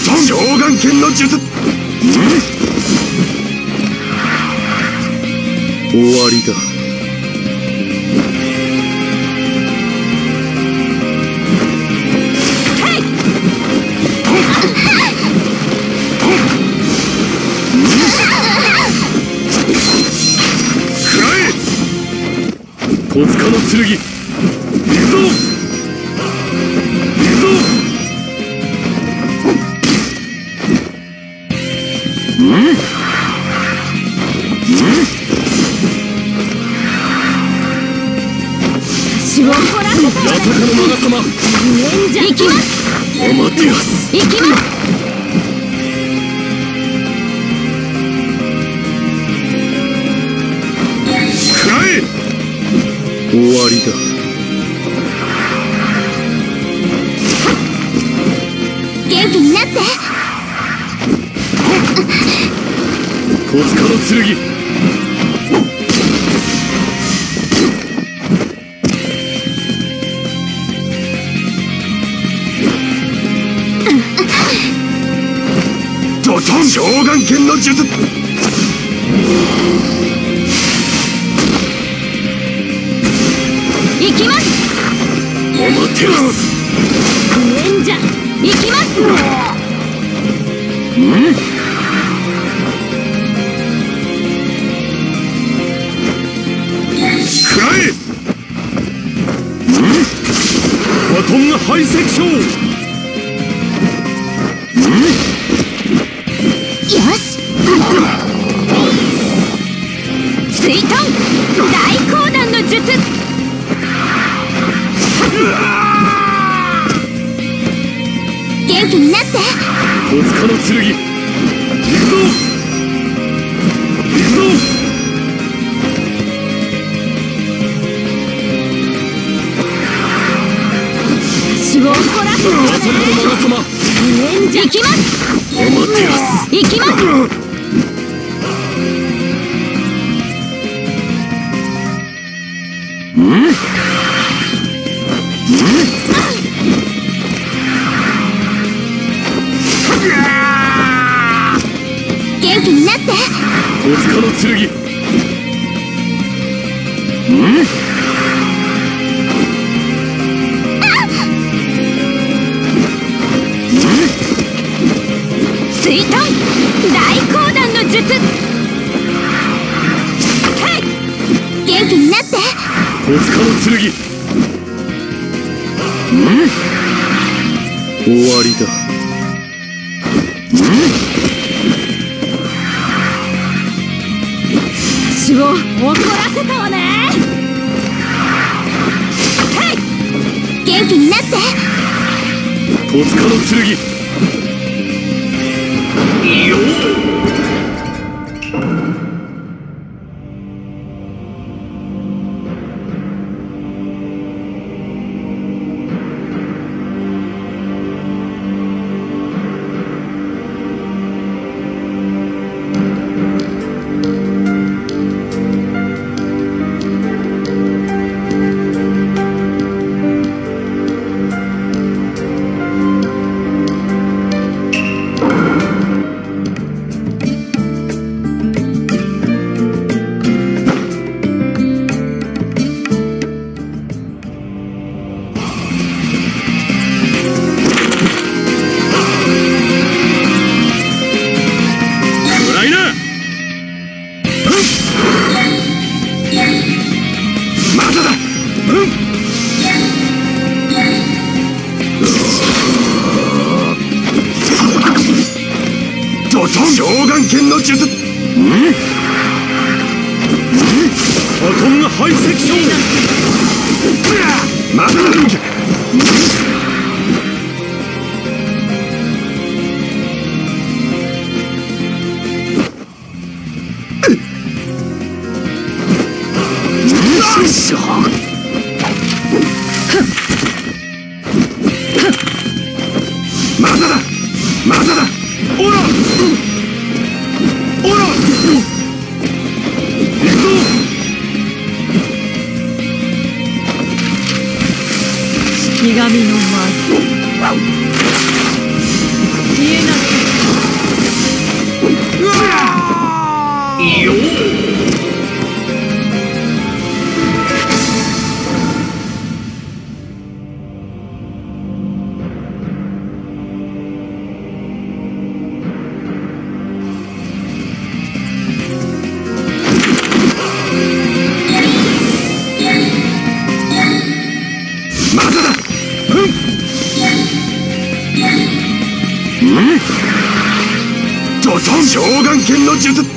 召喚剣の術。終わりだ。戸塚の剣、行くぞ。行くぞ。 私を怒らせた。 八坂の勾玉。 行きます。 アマテラス。 行きます。 終わりだ。 元気になって。 戸塚の剣。ドトン。召喚剣の術。 行きます。 アマテラス。 忍者行きます。 食らえ。バトンが排斥症。 よし。水遁大講談の術。元気になって。 戸塚の剣。行くぞ。行くぞ。 私を怒らせた。 八坂の勾玉。 行きます。 アマテラス。 行きます。元気になって。 戸塚の剣。 水遁大講談の術。元気になって。 戸塚の剣。終わりだ。 私を怒らせたわね。元気になって。 戸塚の剣。いいよ。召喚剣の術。バトンが排斥症。まだまだだ、まだだ。オラオラ、行くぞ。 式神のドトン召喚剣の術。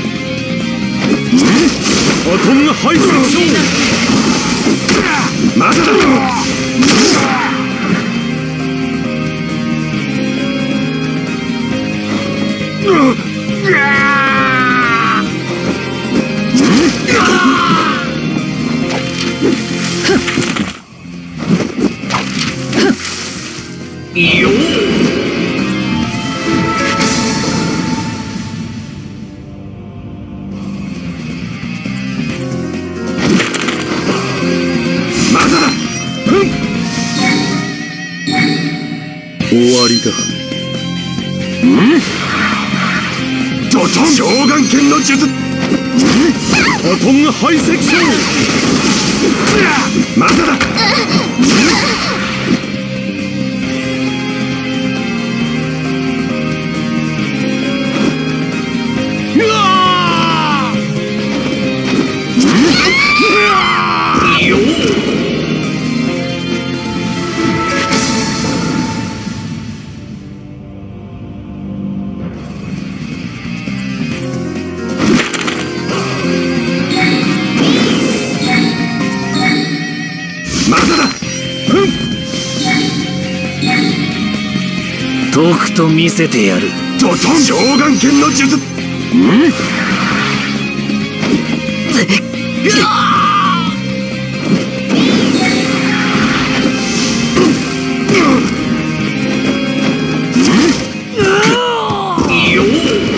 バトンが排斥しよう。まだだ。いいよ。まだだ。終わりだ。ドトン召喚剣の術。バトンが排斥しよう。まだだ。いいよ。まだだ。 とくと見せてやる。 ドトン召喚剣の術。いいよ。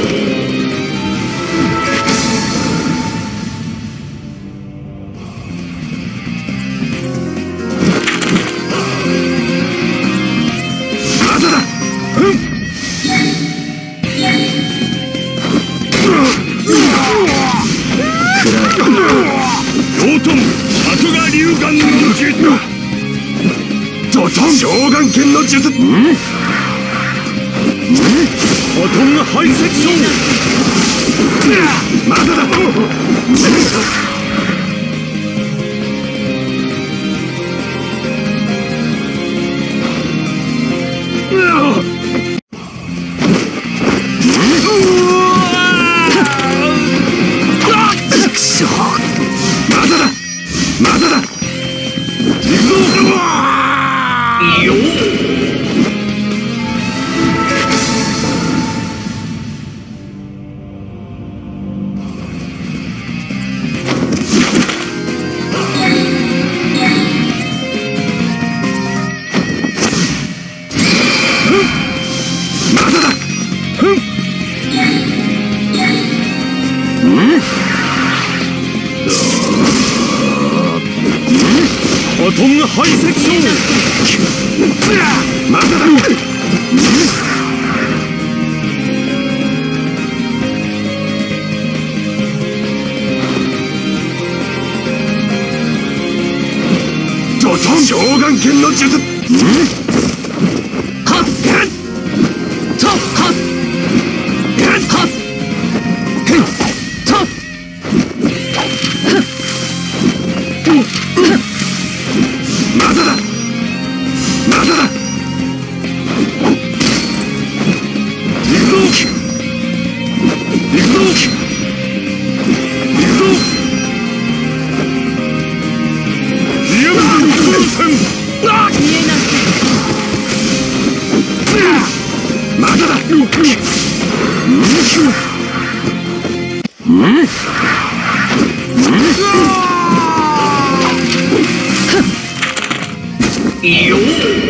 まだだ。ドトン作画流眼の術。ドトン召喚剣の術。バトンが排斥しよう。まだだ。まだだ。まだだ。いいよ。まだだ。バトンが排斥しよう。まだだ。ドトン召喚剣の術。はっとはっはっとまだだ。まだだ。行くぞ。行くぞ。行くぞ。リアム空戦。 見えなさい。 まだだ。いいよ。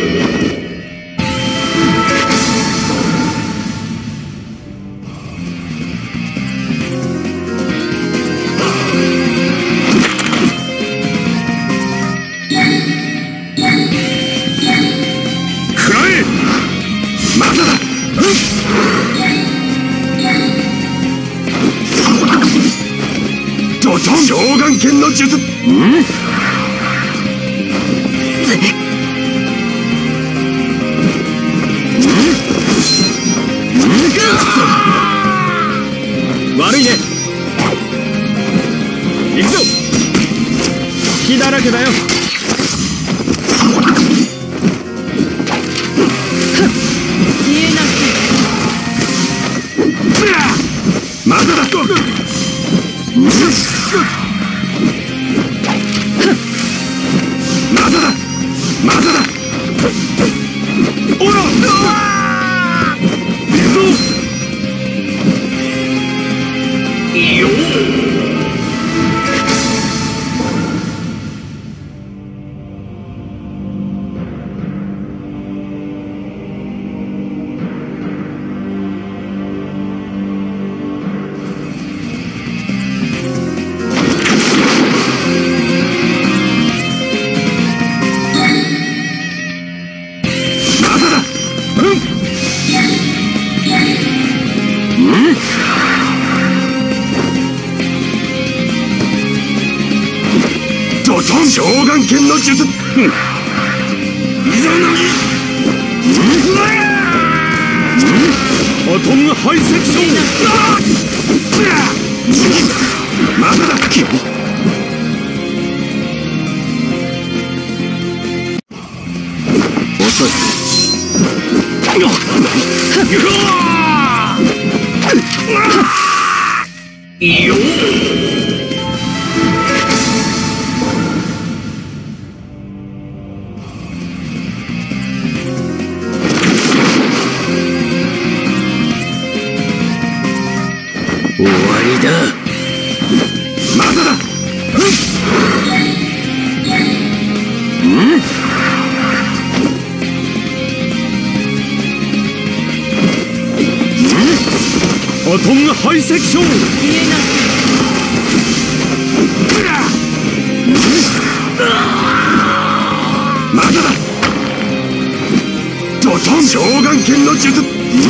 食らえ。まだだ。ドトン召喚剣の術。悪いね。行くぞ。隙だらけだよ。 消えなさい。 ドトン召喚剣の術。いざなぎ。アトムハイセクション。まだだ。遅い。いいよ。終わりだ。まだだ。アトムハイセクション。まだだ。ドトン召喚剣の術。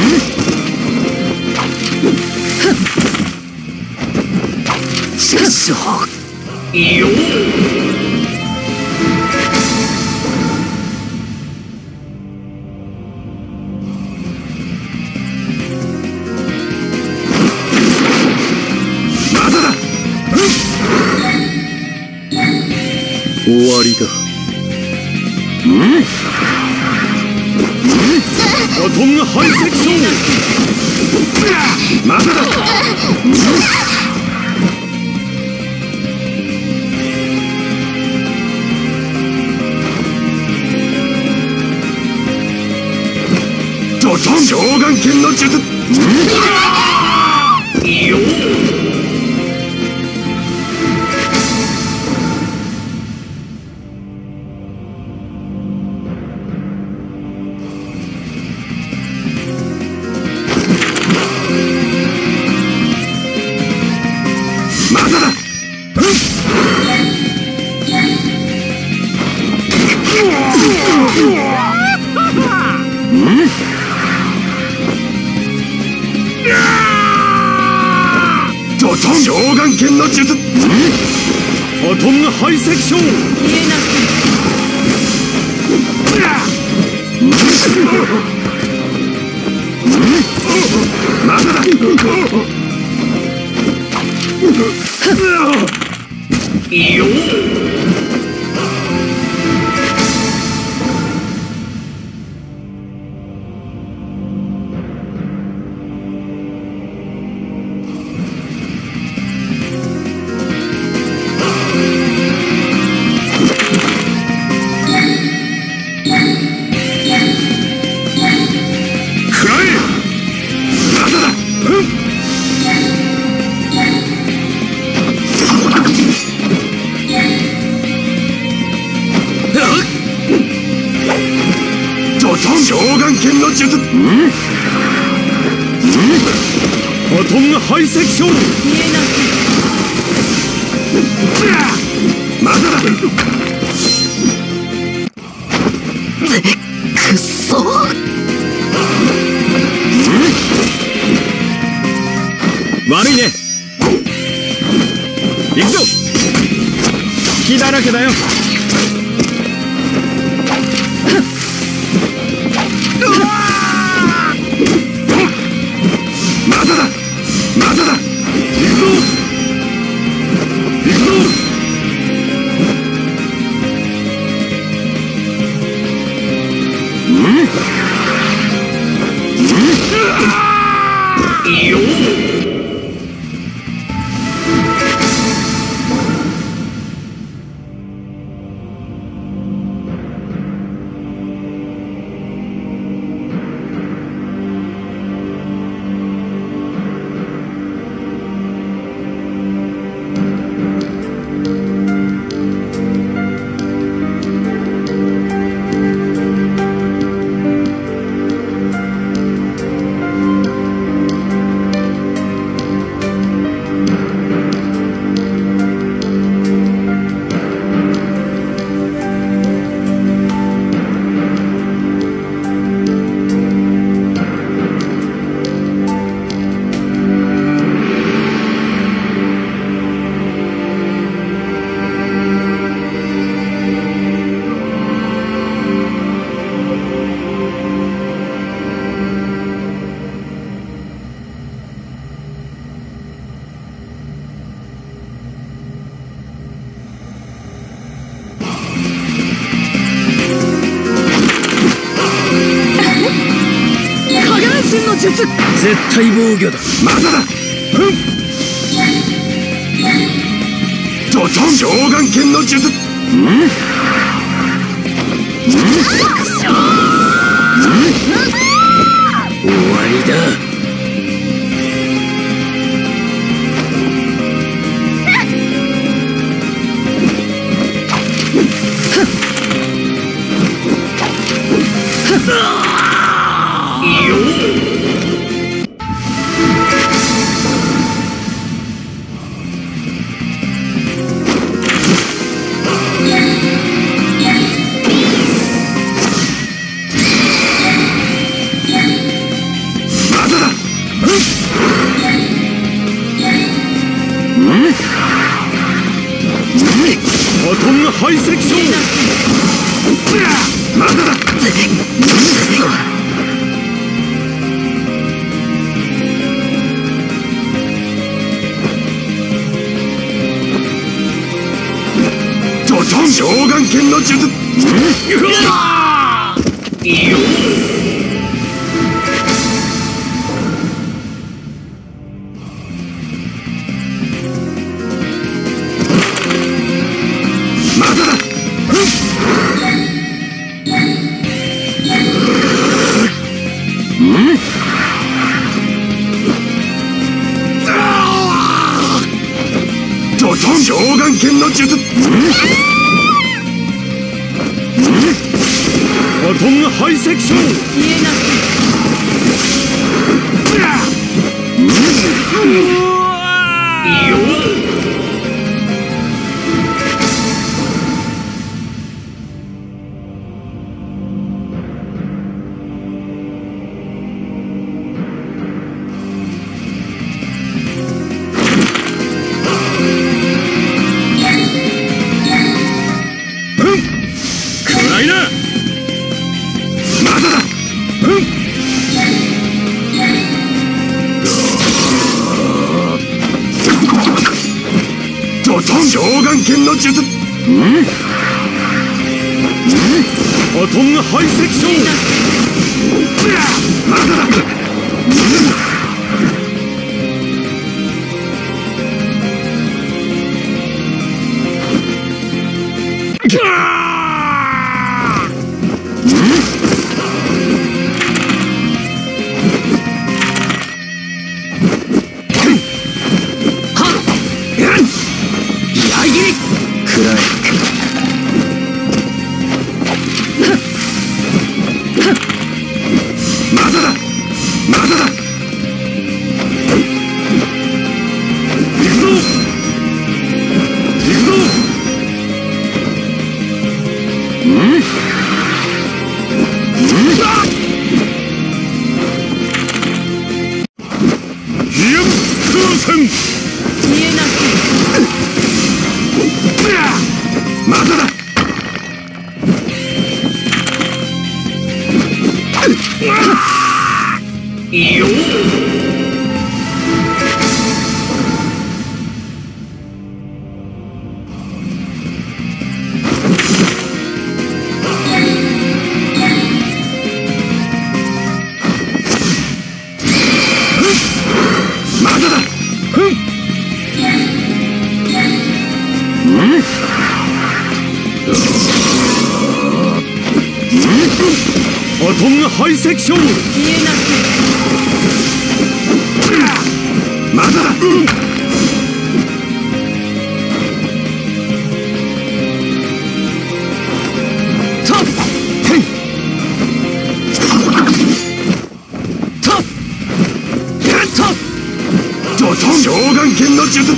しかしいいよ。終わりだ。アトムハイセクション。まだだ。ドトン召喚剣の術。いいよ。ドトン召喚剣の術。アトムハイセクション。まだだ。いいよ。召喚剣の術。アトムハイセクション。まだだ。くっそ。悪いね。行くぞ。隙だらけだよ。まだだ。まだだ。行くぞ。行くぞ。いいよ。 身の術。絶対防御だ。 まだだ。ドトン召喚剣の術。 終わりだ。 バトンが排斥しろ。まだだ。ドトン召喚剣の術。まだだ。ドトン召喚剣の術。バトンが排斥しろ。 消えなさい。 暗いな。まだだ。ドトン召喚剣の術。バトンが排斥しろ。まだだ。まだだ。よまだだ。バトンが排斥しろ。 消えなさい。 まだだ。ドトン召喚剣の術。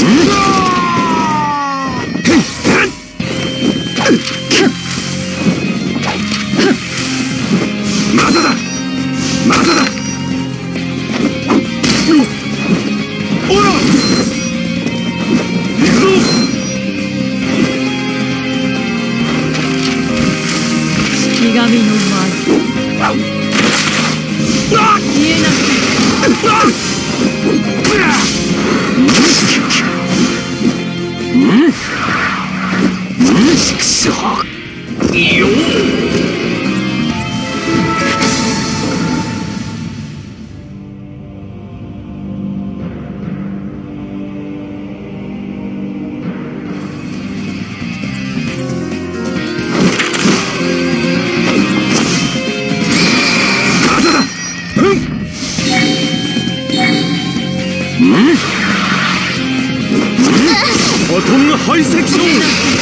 まだだ。まだだ。おら。行くぞ。 式神の前。消えなさい。 トンハイセクション。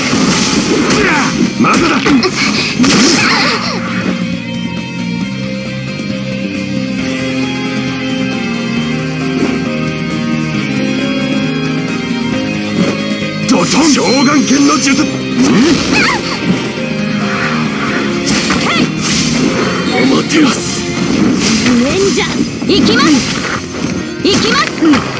まだだ。ドトン召喚剣の術。おまてらす。 レンジャー行きます。行きます。